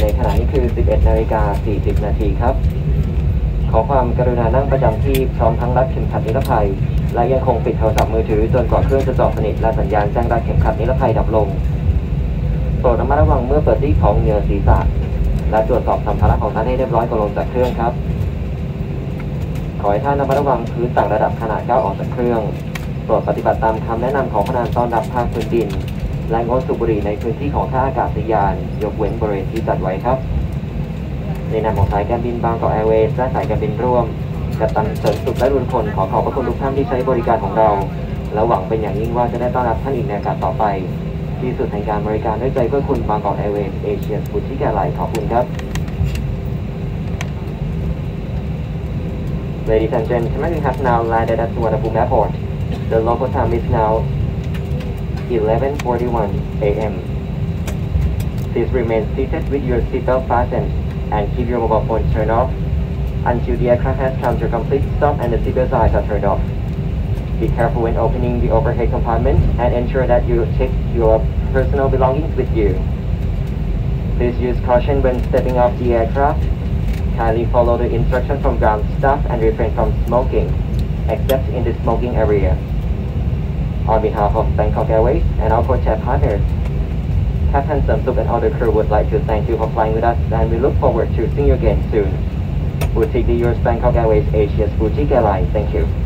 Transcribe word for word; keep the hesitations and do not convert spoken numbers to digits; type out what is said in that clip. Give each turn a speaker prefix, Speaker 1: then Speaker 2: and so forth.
Speaker 1: ขณะนี้คือ สิบเอ็ดนาฬิกาสี่สิบนาทีครับขอความกรุณานั่งประจำที่พร้อมทั้งรัดเข็มขัดนิรภัยและยังคงปิดโทรศัพท์มือถือจนกว่าเครื่องจะจอดสนิทและสัญญาณแจ้งรัดเข็มขัดนิรภัยดับลงโปรดระมัดระวังเมื่อเปิดที่ของเหนือศีรษะและตรวจสอบสัมภาระของท่านให้เรียบร้อยก่อนลงจากเครื่องครับขอให้ท่านระมัดระวังพื้นต่างระดับขณะก้าวออกจากเครื่องโปรดปฏิบัติตามคำแนะนำของพนักงานต้อนรับภาคพื้นดินและงดสูบบุหรี่ในพื้นที่ของท่าอากาศยานยกเว้นบริเวณที่จัดไว้ครับในนามของสายการบินบางกอกแอร์เวย์และสายการบินร่วมกัปตันเสริมสุขและรุนพลขอขอบพระคุณทุกท่านที่ใช้บริการของเราและหวังเป็นอย่างยิ่งว่าจะได้ต้อนรับท่านอีกในโอกาสต่อไปที่สุดแห่งการบริการด้วยใจเพื่อคุณบางกอกแอร์เวย์เอเชียสฟู้ดที่แก่ไหลขอบคุณครับ Ladies and gentlemen, we have now landed at Suvarnabhumi Airport. The local time is now eleven forty-one a m Please remain seated with your seatbelt fastened and keep your mobile phone turned off until the aircraft has come to a complete stop and the seatbelt signs are turned off. Be careful when opening the overhead compartment and ensure that you take your personal belongings with you. Please use caution when stepping off the aircraft. Kindly follow the instructions from ground staff and refrain from smoking, except in the smoking area. On behalf of Bangkok Airways and our codeshare partners, Captain Samsuk and other crew would like to thank you for flying with us and we look forward to seeing you again soon. Boutique yours Bangkok Airways Asia's Boutique Airline. Thank you.